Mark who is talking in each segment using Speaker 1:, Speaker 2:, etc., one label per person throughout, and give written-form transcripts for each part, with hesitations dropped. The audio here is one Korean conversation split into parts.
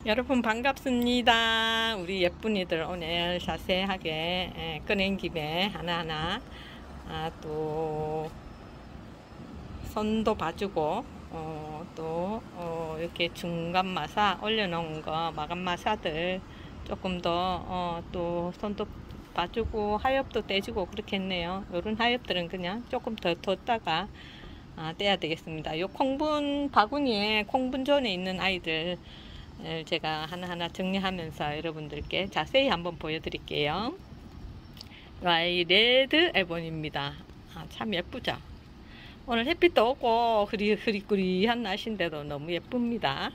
Speaker 1: 여러분 반갑습니다. 우리 예쁜이들 오늘 자세하게 꺼낸 김에 하나하나 또 손도 봐주고 이렇게 중간 마사 올려놓은 거 마감 마사들 조금 더 또 손도 봐주고 하엽도 떼주고 그렇게 했네요. 요런 하엽들은 그냥 조금 더 뒀다가 떼야 되겠습니다. 요 콩분 바구니에 콩분존에 있는 아이들 제가 하나하나 정리하면서 여러분들께 자세히 한번 보여드릴게요. 이 레드 에본입니다. 참 예쁘죠? 오늘 햇빛도 없고 흐리흐리한 날씨인데도 너무 예쁩니다.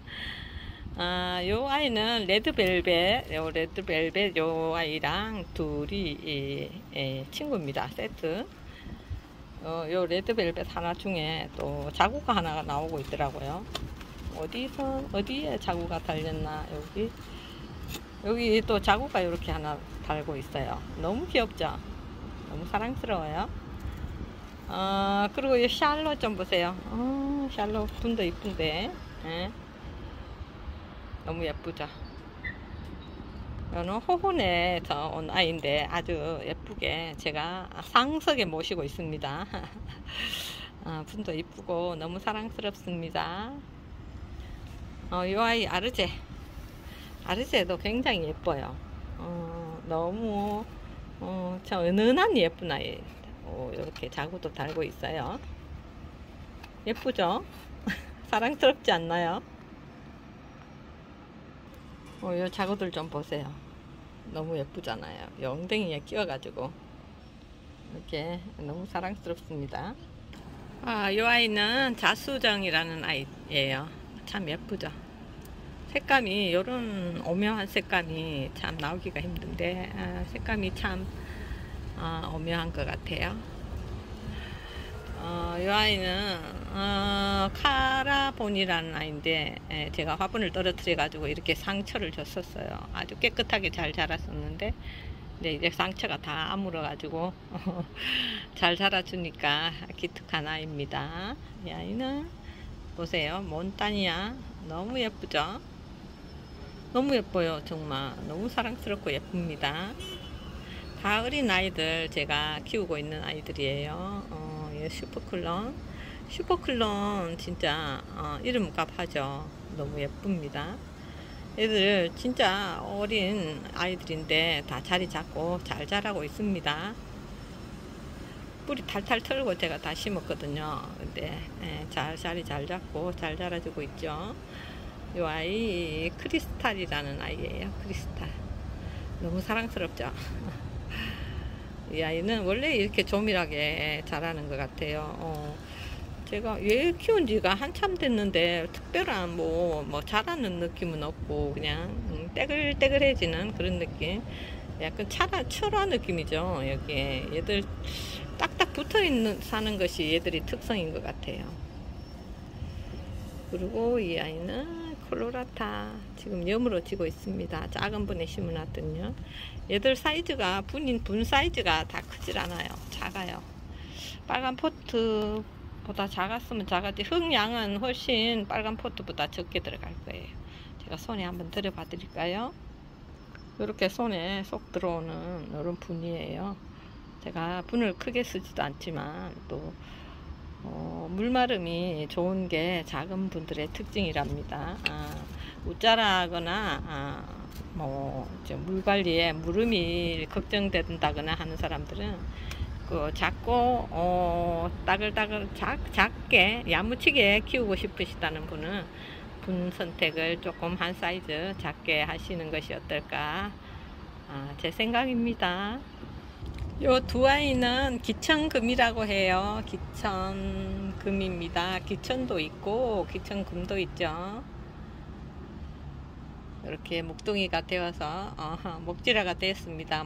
Speaker 1: 요 아이는 레드벨벳, 요 아이랑 둘이 친구입니다. 세트. 요 레드벨벳 하나 중에 또 자구가 하나가 나오고 있더라고요. 어디에 자구가 달렸나. 여기 또 자구가 이렇게 하나 달고 있어요. 너무 귀엽죠? 너무 사랑스러워요. 그리고 이 샬롯 좀 보세요. 샬롯 분도 이쁜데 너무 예쁘죠? 이거는 호혼에서 온 아이인데 아주 예쁘게 제가 상석에 모시고 있습니다. 분도 이쁘고 너무 사랑스럽습니다. 이 아이 아르제도 굉장히 예뻐요. 너무 참 은은한 예쁜 아이. 이렇게 자구도 달고 있어요. 예쁘죠? 사랑스럽지 않나요? 이 자구들 좀 보세요. 너무 예쁘잖아요. 엉덩이에 끼워가지고 이렇게 너무 사랑스럽습니다. 이 아이는 자수정이라는 아이예요. 참 예쁘죠? 색감이 요런 오묘한 색감이 참 나오기가 힘든데 색감이 참 오묘한 것 같아요. 이 아이는 카라본이라는 아이인데 제가 화분을 떨어뜨려 가지고 이렇게 상처를 줬었어요. 아주 깨끗하게 잘 자랐었는데 이제 상처가 다 아물어 가지고 잘 자라주니까 기특한 아이입니다. 이 아이는 보세요. 몬타니아 너무 예쁘죠? 너무 예뻐요. 정말 너무 사랑스럽고 예쁩니다. 다 어린 아이들 제가 키우고 있는 아이들이에요. 슈퍼클론 진짜 이름값 하죠. 너무 예쁩니다. 얘들 진짜 어린 아이들인데 다 자리 잡고 잘 자라고 있습니다. 뿌리 탈탈 털고 제가 다 심었거든요. 근데 자리 잘 잡고 잘 자라주고 있죠. 이 아이 크리스탈이라는 아이예요. 크리스탈 너무 사랑스럽죠. 이 아이는 원래 이렇게 조밀하게 자라는 것 같아요. 제가 얘 키운 지가 한참 됐는데 특별한 뭐 자라는 느낌은 없고 그냥 떼글떼글해지는 그런 느낌. 약간 철화 느낌이죠. 여기에 얘들 딱딱 붙어있는 사는 것이 얘들이 특성인 것 같아요. 그리고 이 아이는 콜로라타 지금 염으로 지고 있습니다. 작은 분에 심어놨더니요. 얘들 사이즈가 분 사이즈가 다 크질 않아요. 작아요. 빨간 포트보다 작았으면 작았지 흙양은 훨씬 빨간 포트보다 적게 들어갈 거예요. 제가 손에 한번 들어봐 드릴까요? 이렇게 손에 쏙 들어오는 이런 분이에요. 제가 분을 크게 쓰지도 않지만 또 물마름이 좋은 게 작은 분들의 특징이랍니다. 웃자라거나 물 관리에 물음이 걱정된다거나 하는 사람들은 그 작고 따글따글 작게 야무치게 키우고 싶으시다는 분은 분 선택을 조금 한 사이즈 작게 하시는 것이 어떨까 제 생각입니다. 요 두 아이는 기천금이라고 해요. 기천금입니다. 기천도 있고 기천금도 있죠. 이렇게 목동이가 되어서 목지라가 되었습니다.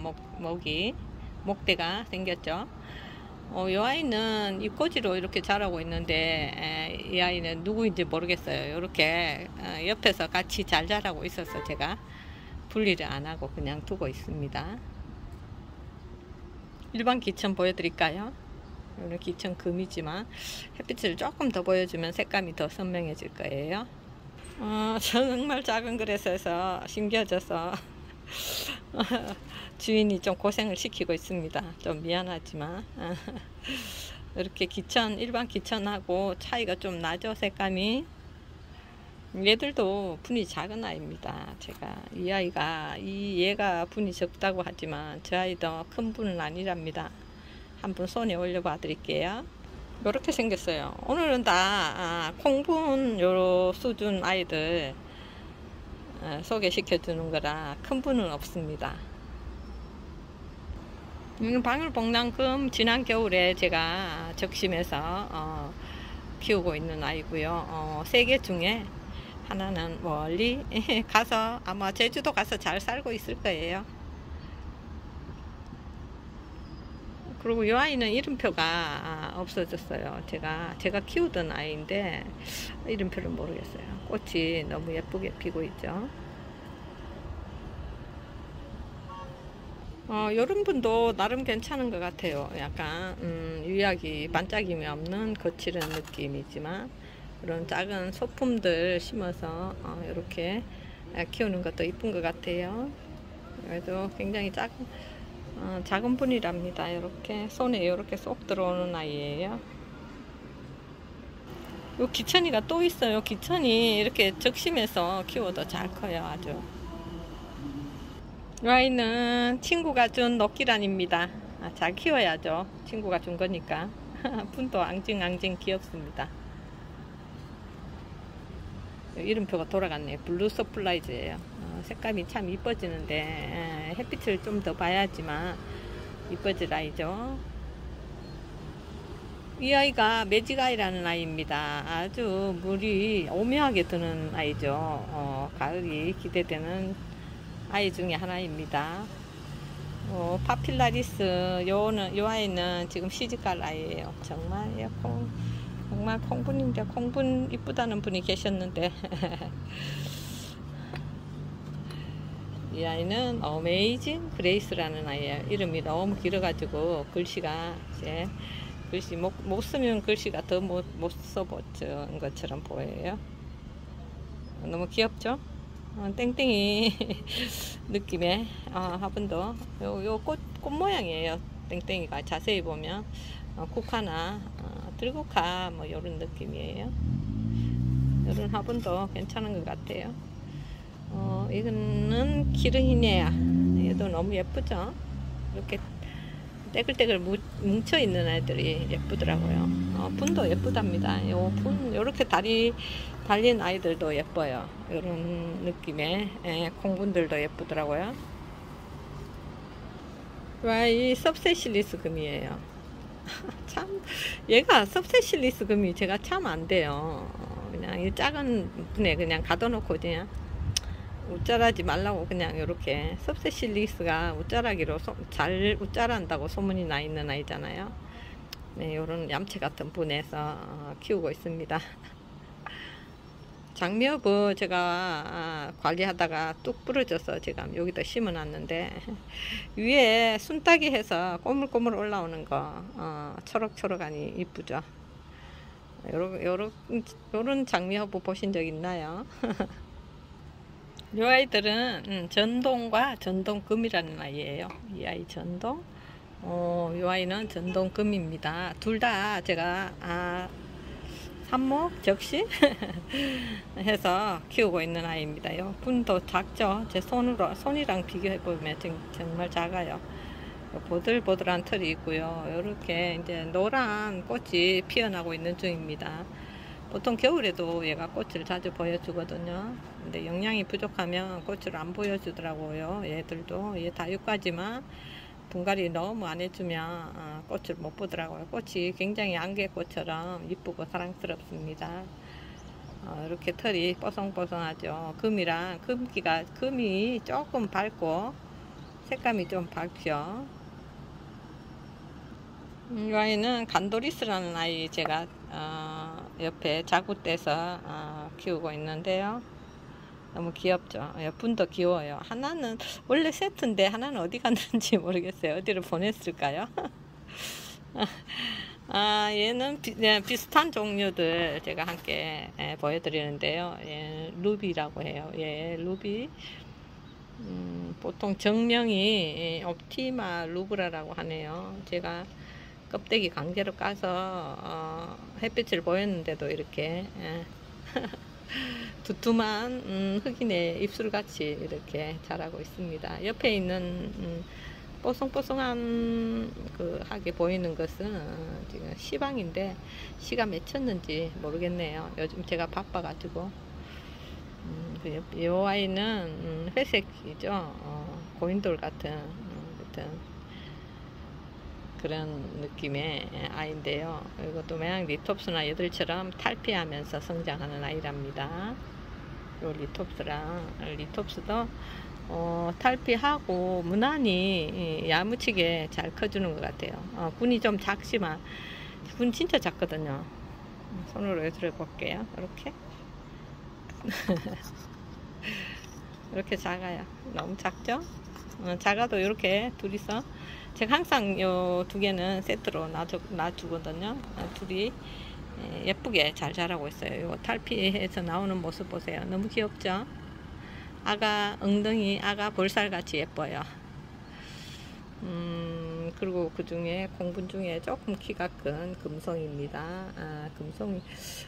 Speaker 1: 목대가 생겼죠. 요 아이는 입꼬지로 이렇게 자라고 있는데 이 아이는 누구인지 모르겠어요. 이렇게 옆에서 같이 잘 자라고 있어서 제가 분리를 안 하고 그냥 두고 있습니다. 일반 기천 보여드릴까요? 이거는 기천 금이지만 햇빛을 조금 더 보여주면 색감이 더 선명해질 거예요. 정말 작은 그릇에서 심겨져서 주인이 좀 고생을 시키고 있습니다. 좀 미안하지만 이렇게 일반 기천하고 차이가 좀 나죠, 색감이. 얘들도 분이 작은 아이입니다. 제가 얘가 분이 적다고 하지만 저 아이도 큰 분은 아니랍니다. 한번 손에 올려 봐 드릴게요. 이렇게 생겼어요. 오늘은 다 콩분 요 수준 아이들 소개시켜 주는 거라 큰 분은 없습니다. 방울복랑금 지난 겨울에 제가 적심해서 키우고 있는 아이고요. 3개 중에 하나는 멀리 가서 아마 제주도 가서 잘 살고 있을 거예요. 그리고 이 아이는 이름표가 없어졌어요. 제가 키우던 아이인데 이름표를 모르겠어요. 꽃이 너무 예쁘게 피고 있죠. 이런 분도 나름 괜찮은 것 같아요. 약간 유약이 반짝임이 없는 거칠은 느낌이지만 그런 작은 소품들 심어서 이렇게 키우는 것도 이쁜 것 같아요. 그래도 굉장히 작은 분이랍니다. 이렇게 손에 이렇게 쏙 들어오는 아이예요. 요 기천이가 또 있어요. 기천이 이렇게 적심해서 키워도 잘 커요. 아주. 이 아이는 친구가 준 녹기란입니다. 잘 키워야죠. 친구가 준 거니까. 분도 앙증앙증 귀엽습니다. 이름표가 돌아갔네요. 블루 서플라이즈예요. 색감이 참 이뻐지는데 햇빛을 좀 더 봐야지만 이뻐질 아이죠. 이 아이가 매직아이라는 아이입니다. 아주 물이 오묘하게 드는 아이죠. 가을이 기대되는 아이 중에 하나입니다. 파필라리스 요 아이는 지금 시집갈 아이예요. 정말 콩분인데 콩분 이쁘다는 분이 계셨는데 이 아이는 어메이징 그레이스라는 아이예요. 이름이 너무 길어가지고 글씨가 이제 못 쓰면 글씨가 더 못 써보는 것처럼 보여요. 너무 귀엽죠? 땡땡이 느낌의 화분도 요 꽃 모양이에요. 땡땡이가 자세히 보면 국화나 들국화 뭐 요런 느낌이에요. 요런 화분도 괜찮은 것 같아요. 이거는 기르히네야. 얘도 너무 예쁘죠? 이렇게 떼글떼글 뭉쳐 있는 애들이 예쁘더라고요. 분도 예쁘답니다. 요 분 요렇게 다리 달린 아이들도 예뻐요. 요런 느낌의 콩분들도 예쁘더라고요. 이 섭세실리스 금이에요. 참 얘가 섭세실리스 금이 제가 참 안 돼요. 그냥 이 작은 분에 그냥 가둬놓고 그냥 웃자라지 말라고 그냥 이렇게 섭세실리스가 웃자라기로 잘 웃자란다고 소문이 나 있는 아이잖아요. 네, 요런 얌체 같은 분에서 키우고 있습니다. 장미허브 제가 관리하다가 뚝 부러져서 제가 여기다 심어 놨는데 위에 순따기 해서 꼬물꼬물 올라오는 거 초록초록하니 이쁘죠. 요런 장미허브 보신 적 있나요? 이 아이들은 전동과 전동금이라는 아이예요. 이 아이 전동, 이 아이는 전동금입니다. 둘 다 제가 삽목 적시 해서 키우고 있는 아이입니다. 요 분도 작죠. 제 손이랑 비교해 보면 정말 작아요. 보들보들한 털이 있고요. 이렇게 이제 노란 꽃이 피어나고 있는 중입니다. 보통 겨울에도 얘가 꽃을 자주 보여주거든요. 근데 영양이 부족하면 꽃을 안 보여주더라고요. 얘들도 얘 다육가지만 분갈이 너무 안 해주면 꽃을 못 보더라고요. 꽃이 굉장히 안개꽃처럼 이쁘고 사랑스럽습니다. 이렇게 털이 뽀송뽀송하죠. 금이 조금 밝고 색감이 좀 밝죠. 이 아이는 간도리스라는 아이 제가 옆에 자구떼서 키우고 있는데요. 너무 귀엽죠. 분도 귀여워요. 하나는 원래 세트인데 하나는 어디 갔는지 모르겠어요. 어디를 보냈을까요? 얘는 비슷한 종류들 제가 함께 보여드리는데요. 루비라고 해요. 루비. 보통 정명이 옵티마 루브라라고 하네요. 제가 껍데기 강제로 까서 햇빛을 보였는데도 이렇게 두툼한 흑인의 입술같이 이렇게 자라고 있습니다. 옆에 있는 뽀송뽀송한 그 하게 보이는 것은 지금 시방인데 씨가 맺혔는지 모르겠네요. 요즘 제가 바빠가지고. 이 아이는 회색이죠. 고인돌 같은 그런 느낌의 아이인데요. 이것도 모양 리톱스나 얘들처럼 탈피하면서 성장하는 아이랍니다. 요 리톱스도 탈피하고 무난히 야무치게 잘 커주는 것 같아요. 군이 좀 작지만 군 진짜 작거든요. 손으로 들어 볼게요. 이렇게 이렇게 작아요. 너무 작죠? 작아도 이렇게 둘이서 제가 항상 요 두 개는 세트로 놔주거든요. 둘이 예쁘게 잘 자라고 있어요. 요 탈피해서 나오는 모습 보세요. 너무 귀엽죠? 아가 엉덩이, 아가 볼살 같이 예뻐요. 그리고 그 중에 공분 중에 조금 키가 큰 금송입니다. 금송이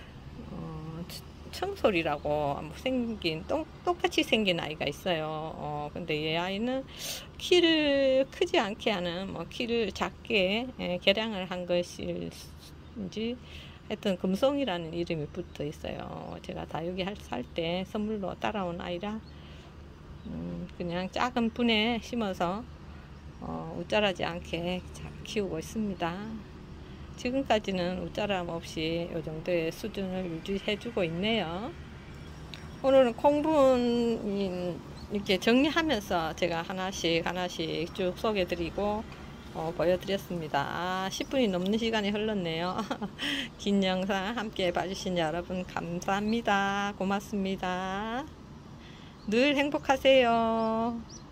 Speaker 1: 청솔이라고 생긴 똑같이 생긴 아이가 있어요. 근데 이 아이는 키를 크지 않게 하는 키를 작게 개량을 한 것인지 하여튼 금송이라는 이름이 붙어 있어요. 제가 다육이 살 때 선물로 따라온 아이라 그냥 작은 분에 심어서 웃자라지 않게 잘 키우고 있습니다. 지금까지는 웃자람 없이 이 정도의 수준을 유지해주고 있네요. 오늘은 콩분 이렇게 정리하면서 제가 하나씩 쭉 소개해드리고 보여드렸습니다. 10분이 넘는 시간이 흘렀네요. 긴 영상 함께 봐주신 여러분 감사합니다. 고맙습니다. 늘 행복하세요.